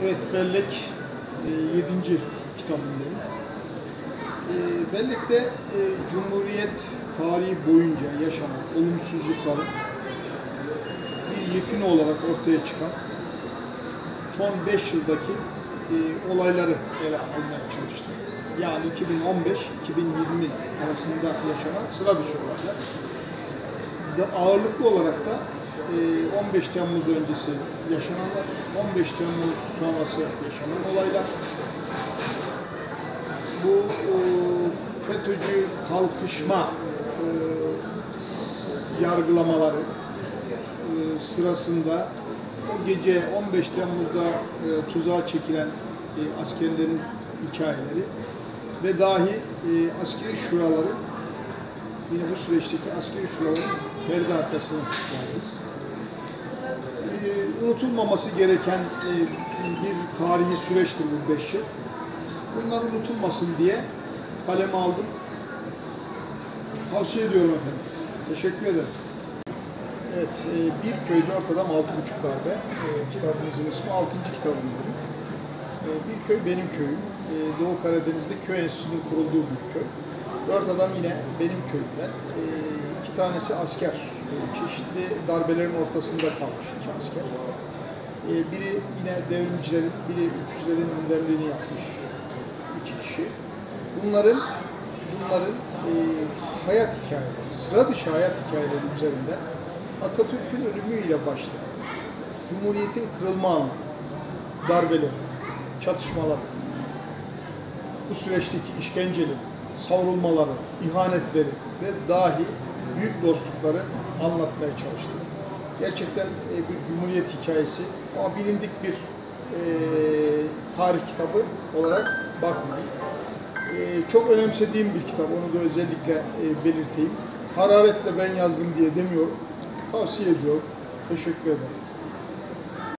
Evet, Bellek 7. kitabındayım. Bellek'te Cumhuriyet tarihi boyunca yaşanan olumsuzlukların bir yekünü olarak ortaya çıkan son 5 yıldaki olayları ele almaya çalıştım. Yani 2015-2020 arasında yaşanan sıra dışı olaylar. Ağırlıklı olarak da 15 Temmuz öncesi yaşananlar, 15 Temmuz sonrası yaşanan olaylar, bu FETÖ'cü kalkışma yargılamaları sırasında o gece 15 Temmuz'da tuzağa çekilen askerlerin hikayeleri ve dahi askeri şuraları, yine bu süreçteki askeri şuraların perde arkasını yazdık. Unutulmaması gereken bir tarihi süreçtir bu 5 yıl. Bunlar unutulmasın diye kaleme aldım. Tavsiye ediyorum efendim. Teşekkür ederim. Evet, bir köyde ortadan 6,5 darbe. Kitabımızın ismi 6. kitabım benim. Bir köy benim köyüm. Doğu Karadeniz'de köy enstitüsünün kurulduğu bir köy. 4 adam yine benim köyümden. 2 tanesi asker. Çeşitli darbelerin ortasında kalmış 2 asker. Biri yine devrimcilerin, biri 300'lerin önderliğini yapmış 2 kişi. Bunların hayat hikayeleri, sıra dışı hayat hikayeleri üzerinden Atatürk'ün ölümüyle başlayan Cumhuriyet'in kırılma anı, darbeleri, çatışmaları, bu süreçteki işkenceleri, savrulmaları, ihanetleri ve dahi büyük dostlukları anlatmaya çalıştım. Gerçekten bir Cumhuriyet hikayesi ama bilindik bir tarih kitabı olarak bakmayın. Çok önemsediğim bir kitap, onu da özellikle belirteyim. Hararetle ben yazdım diye demiyorum. Tavsiye ediyorum. Teşekkür ederim.